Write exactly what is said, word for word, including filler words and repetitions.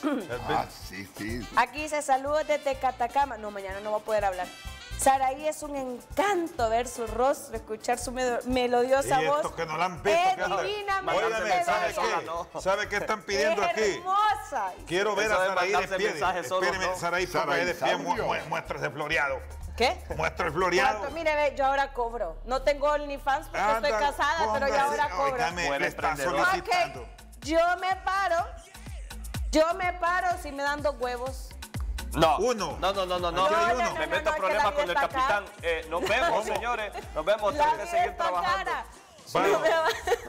Ah, sí, sí. Aquí dice saludos desde Catacama. No, mañana no va a poder hablar. Saraí, es un encanto ver su rostro, escuchar su melodiosa y voz. estos que no la han visto. Es Que divinamente Óigame, ¿sabe bella. qué? no. ¿Sabe qué están pidiendo Es aquí? hermosa. Quiero ver Eso a de Saraí de mandarse pie. mensajes solo, Espéreme, ¿no? Saraí, ponga ahí de pie, mu- Saurio. mu- muéstrase floreado. ¿Qué? Muestra el floreado. ¿Cuánto? Mire, ve, yo ahora cobro. No tengo OnlyFans porque Anda, estoy casada, pero yo póngase, ahora cobro. óigame, Buen le está emprendedor. solicitando. Ok, yo me paro. Yo me paro si me dan dos huevos. No. Uno. No, no, no, no, no. Aquí hay No, uno. no, Me no, meto no, es que problemas la con el vida está capitán. acá. Eh, nos vemos, señores. Nos vemos. La Tengo que vida seguir está trabajando. cara. Vamos. No me va-